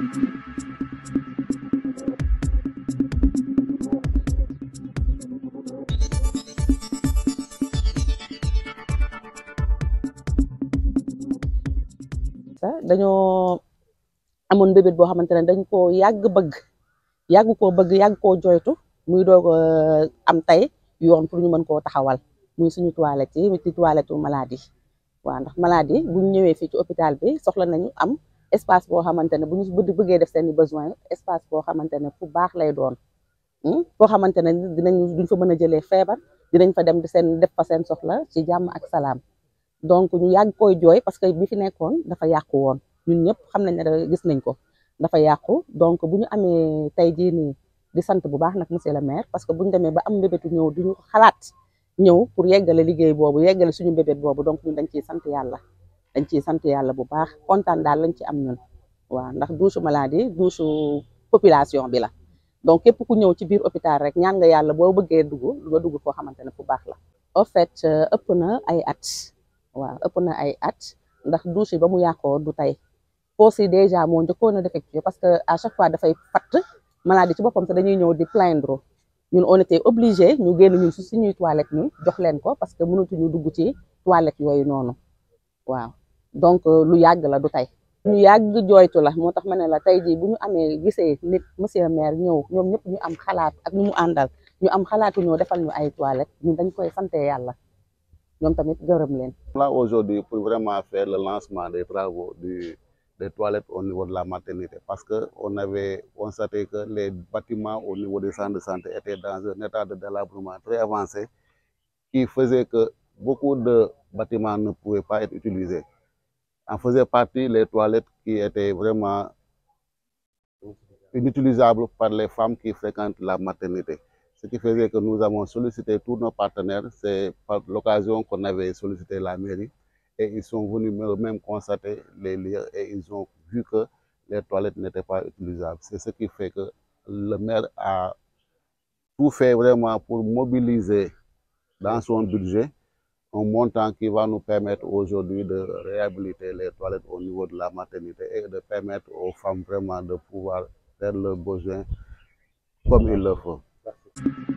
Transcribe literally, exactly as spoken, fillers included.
dañoo amoon mbébét boo xamante ne dañ koo yàgg bëgg yàgg koo bëgg yàgg koo joytu muy doog am tey yoon pour ñu mën koo taxawal muy suñu toilette yi ci toilette maladie waaw ndax maladie buñ ñëwee fii ci hôpital bi soxla nañu am espace boo xamante ne bu ñu bëggee def seeni besoin espace boo xamante ne fu baax lay doon foo xamante ne dinañ duñ fa mën a jëlee feebar dinañ fa dem di seen def fa seen soxla ci jàmm ak salaam donc ñu yàgg koy jooy parce que bi fi nekkoon dafa yàqu woon ñun ñëpp xam nañ ne gis nañ ko dafa yàqu donc bu ñu amee tey jii nii di sant bu baax nag monsieur le maire parce que bu ñu demee ba am mbébétu ñëw duñu xalaat ñëw pour yeggale liggéey boobu yeggale suñu mbébét boobu donc ñun dañ ciy sant yàlla dañ ciy sant yàlla bu baax kontaan daal lañ ci am ñun waaw ndax douche maladie douche population bi la donc képp ku ñëw ci biir hôpital rek ñaan nga yàlla boo bëggee dugg nga dugg foo xamante ne fu baax la au fait ëpp na ay at waaw ëpp na ay at ndax douche yi ba mu yàqoo du tey fosse yi déjà moo njëkkoon a défectué parce que à chaque fois dafay fatt maladie ci boppam sax dañuy ñëw di plaindre ñun on était obligé ñu génn ñun su suñuy toilette ñun jox leen ko parce que mënatuñu dugg ci toilette yooyu noonu waaw donc lu yàgg la du tey ñu yàgg jooytu la moo tax ma ne la tey jii bu ñu amee gisee nit monsieur maire ñëw ñoom ñëpp ñu am xalaat ak ñu mu àndal ñu am xalaatu ñoo defal ñu ay toilette ñun dañ koy sante yàlla ñoom tamit gërëm leen. Là aujourd'hui pour vraiment faire le lancement des travaux du des toilettes au niveau de la maternité parce que on avait constaté que les bâtiments au niveau des centres de santé étaient dans un état de délabrement très avancé qui faisait que beaucoup de bâtiments ne pouvaient pas être utilisés. En faisait partie les toilettes qui étaient vraiment inutilisables par les femmes qui fréquentent la maternité. Ce qui faisait que nous avons sollicité tous nos partenaires. C'est par l'occasion qu'on avait sollicité la mairie et ils sont venus même constater les lieux et ils ont vu que les toilettes n'étaient pas utilisables. C'est ce qui fait que le maire a tout fait vraiment pour mobiliser dans son budget un montant qui va nous permettre aujourd'hui de réhabiliter les toilettes au niveau de la maternité et de permettre aux femmes vraiment de pouvoir faire leurs besoins comme il le faut.